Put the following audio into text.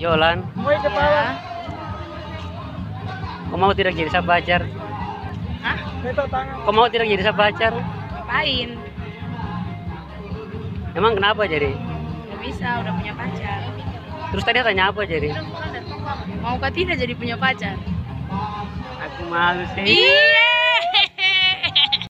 Yolan, Woi kepala. kau mau tidak jadi sa pacar? Hah? Beto tangan. Kau mau tidak jadi sa pacar? Ngapain? Emang kenapa jadi? Gak bisa, udah punya pacar. Terus tadi tanya apa jadi? Mau kah tidak jadi punya pacar? Aku malu sih. Iya.